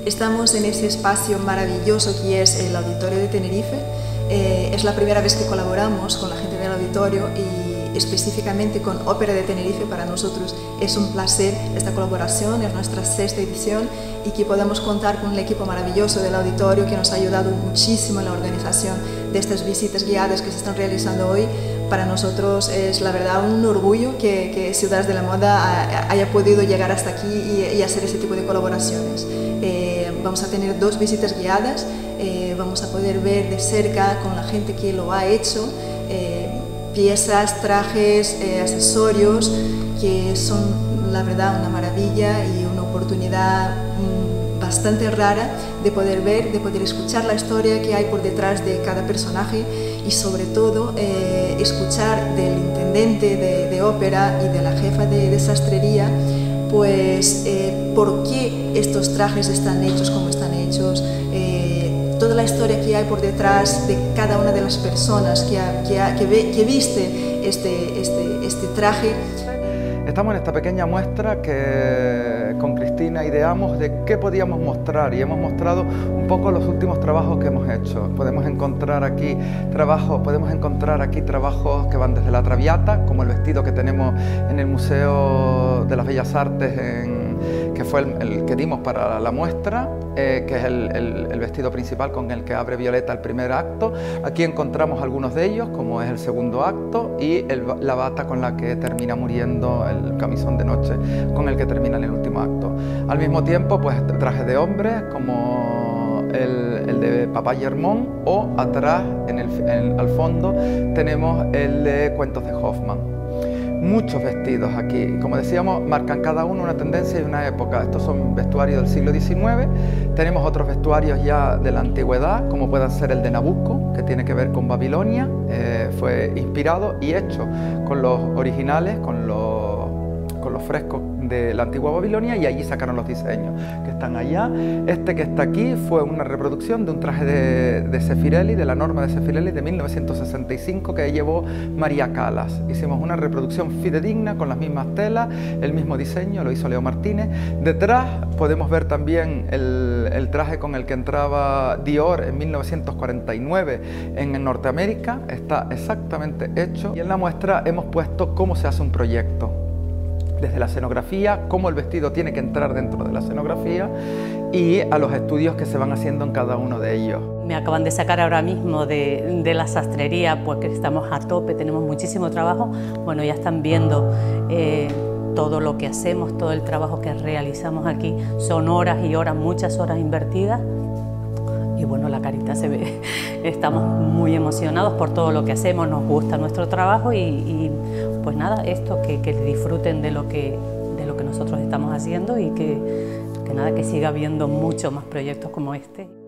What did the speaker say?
Estamos en ese espacio maravilloso que es el Auditorio de Tenerife. Es la primera vez que colaboramos con la gente del auditorio y específicamente con Ópera de Tenerife. Para nosotros es un placer esta colaboración, es nuestra sexta edición y que podamos contar con el equipo maravilloso del auditorio que nos ha ayudado muchísimo en la organización de estas visitas guiadas que se están realizando hoy. Para nosotros es la verdad un orgullo que Ciudades de la Moda haya podido llegar hasta aquí y hacer ese tipo de colaboraciones. Vamos a tener 2 visitas guiadas, vamos a poder ver de cerca con la gente que lo ha hecho, piezas, trajes, accesorios que son la verdad una maravilla y una oportunidad bastante rara de poder ver, de poder escuchar la historia que hay por detrás de cada personaje y sobre todo escuchar del intendente de ópera y de la jefa de sastrería pues por qué estos trajes están hechos como están hechos, toda la historia que hay por detrás de cada una de las personas que viste este traje. Estamos en esta pequeña muestra que con Cristina ideamos de qué podíamos mostrar y hemos mostrado un poco los últimos trabajos que hemos hecho. Podemos encontrar aquí trabajos que van desde la Traviata, como el vestido que tenemos en el Museo de las Bellas Artes, que fue el que dimos para la muestra, que es el vestido principal con el que abre Violeta el primer acto. Aquí encontramos algunos de ellos, como es el segundo acto, y la bata con la que termina muriendo, el camisón de noche con el que termina el último acto. Al mismo tiempo, pues trajes de hombres como el de Papá Germón, o atrás, al fondo, tenemos el de Cuentos de Hoffmann. Muchos vestidos aquí, como decíamos, marcan cada uno una tendencia y una época. Estos son vestuarios del siglo XIX, tenemos otros vestuarios ya de la antigüedad, como puedan ser el de Nabucco, que tiene que ver con Babilonia, fue inspirado y hecho con los originales, con los frescos de la antigua Babilonia, y allí sacaron los diseños que están allá. Este que está aquí fue una reproducción de un traje de Zeffirelli, de la norma de Zeffirelli de 1965 que llevó María Callas. Hicimos una reproducción fidedigna con las mismas telas, el mismo diseño, lo hizo Leo Martínez. Detrás podemos ver también el traje con el que entraba Dior en 1949 en Norteamérica, está exactamente hecho, y en la muestra hemos puesto cómo se hace un proyecto. Desde la escenografía, cómo el vestido tiene que entrar dentro de la escenografía y a los estudios que se van haciendo en cada uno de ellos. Me acaban de sacar ahora mismo de la sastrería, pues que estamos a tope, tenemos muchísimo trabajo. Bueno, ya están viendo todo lo que hacemos, todo el trabajo que realizamos aquí. Son horas y horas, muchas horas invertidas. Y bueno, la carita se ve, estamos muy emocionados por todo lo que hacemos, nos gusta nuestro trabajo y pues nada, esto, que disfruten de lo que nosotros estamos haciendo y que siga habiendo muchos más proyectos como este.